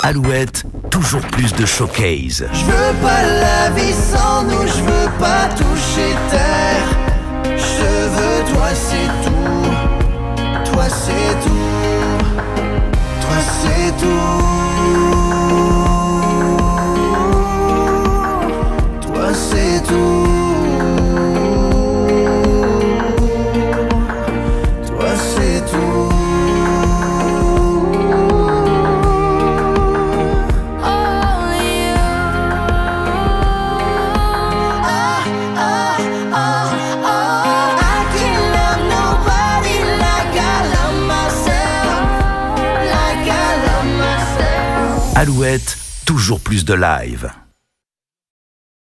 Alouette, toujours plus de showcase. Je veux pas la vie sans nous, je veux pas toucher terre. Je veux toi, c'est tout. Toi, c'est tout. Toi, c'est tout. Toi, c'est tout. Toi, c'est tout. Alouette, toujours plus de live.